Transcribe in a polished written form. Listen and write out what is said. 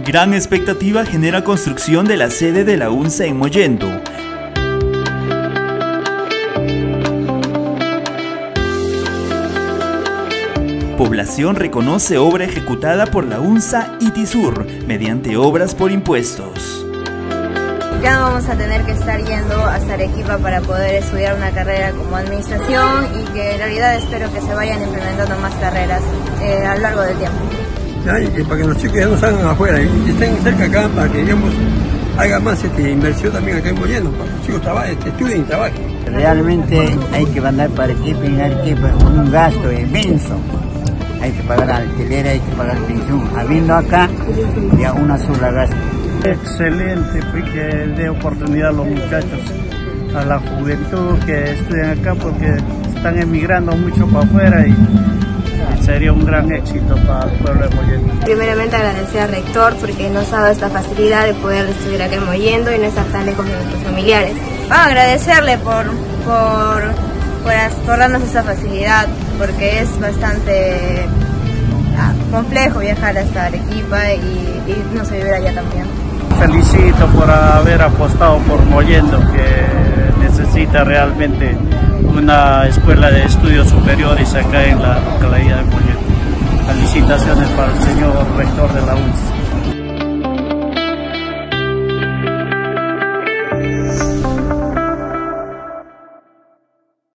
Gran expectativa genera construcción de la sede de la UNSA en Mollendo. Población reconoce obra ejecutada por la UNSA Itisur mediante obras por impuestos. Ya no vamos a tener que estar yendo hasta Arequipa para poder estudiar una carrera como administración y que en realidad espero que se vayan implementando más carreras a lo largo del tiempo. Y para que los chicos ya no salgan afuera y estén cerca acá para que digamos haga más inversión también acá en Mollendo, para que los chicos estudien y trabajen. Realmente hay que mandar para Arequipa y Arequipa con un gasto inmenso. Hay que pagar alquiler, hay que pagar pensión. Habiendo acá ya una sola gasto. Excelente, que dé oportunidad a los muchachos, a la juventud que estudian acá porque están emigrando mucho para afuera y sería un gran éxito para el pueblo de Mollendo. Primeramente agradecer al rector porque nos ha dado esta facilidad de poder estudiar acá en Mollendo y no estar tan lejos de nuestros familiares. Agradecerle por darnos esta facilidad porque es bastante complejo viajar hasta Arequipa y no se vivir allá también. Felicito por haber apostado por Mollendo, que necesita realmente una escuela de estudios superiores acá en la localidad de Mollendo. Felicitaciones para el señor rector de la UNSA.